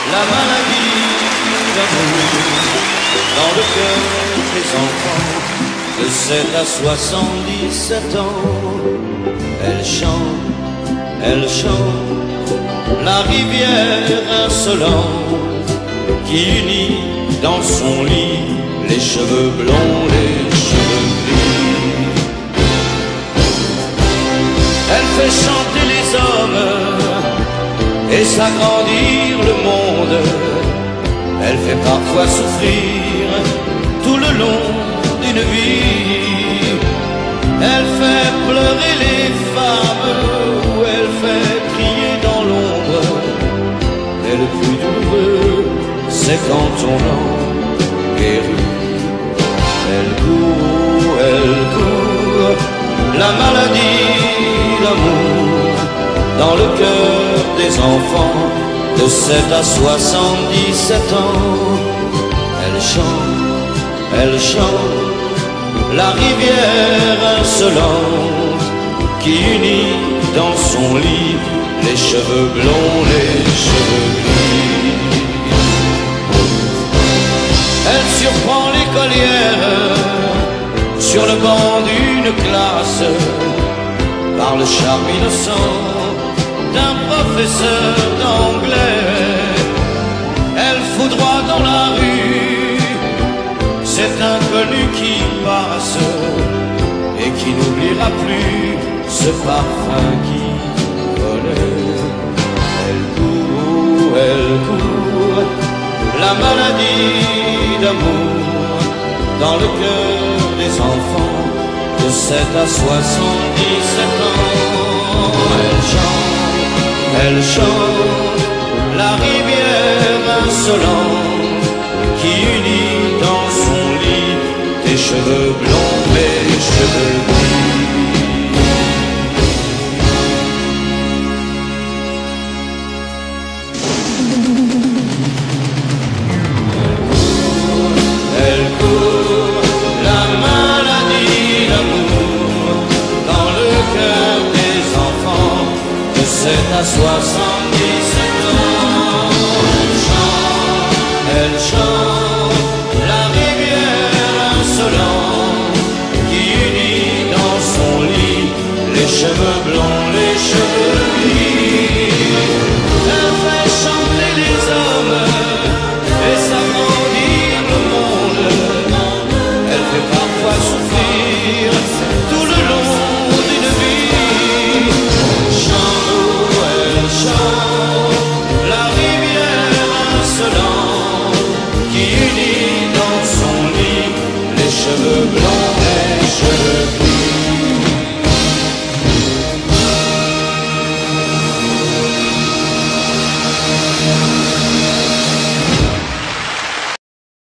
la maladie d'amour dans le cœur des enfants de 7 à 77 ans. Elle chante la rivière insolente qui unit dans son lit les cheveux blonds, les cheveux gris. Elle fait chanter les hommes et s'agrandir le monde. Elle fait parfois souffrir tout le long d'une vie. Elle fait pleurer les femmes ou elle fait crier dans l'ombre. Et le plus douloureux, c'est quand on en guérit. Elle court, la maladie d'amour dans le cœur des enfants de 7 à 77 ans. Elle chante la rivière insolente qui unit dans son lit les cheveux blonds, les cheveux gris. Elle surprend l'écolière sur le banc d'une classe par le charme innocent d'un professeur d'anglais. Elle foudroie dans la rue cet inconnu qui passe et qui n'oubliera plus ce parfum qui volait. Elle court, la maladie d'amour dans le cœur des enfants de 7 à 77 ans. Elle chante la rivière insolente qui unit dans son lit tes cheveux blonds, mes cheveux gris. Elle court, la maladie d'amour dans le cœur des enfants de 7 à 70.